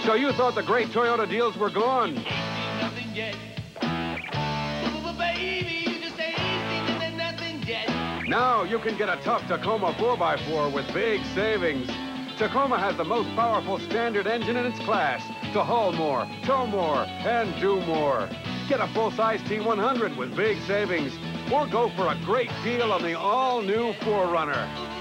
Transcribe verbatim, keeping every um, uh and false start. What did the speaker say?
So you thought the great Toyota deals were gone? Ain't seen nothing yet. But baby, you just ain't seen nothing yet. Now you can get a tough Tacoma four by four with big savings. Tacoma has the most powerful standard engine in its class to haul more, tow more, and do more. Get a full-size T one hundred with big savings, or go for a great deal on the all-new four runner.